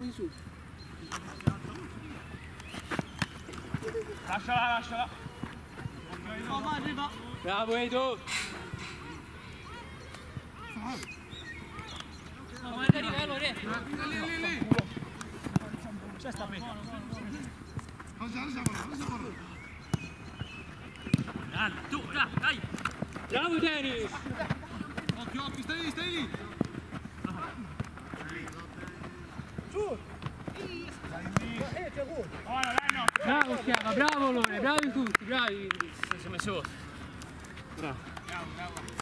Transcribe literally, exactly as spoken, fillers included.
di su. Lasciala, lasciala. Mamma arriva. Bravo Edo. Ma è arriva, allora. Lì, lì, lì. C'è sta bene. Dai, tu, dai, dai. Bravo Dennis. Occhio, occhio, stai lì, stai lì. Su. Bravo Schiava, bravo Lore, bravi tutti, bravi. Si è messo. Bravo. Bravo, bravo.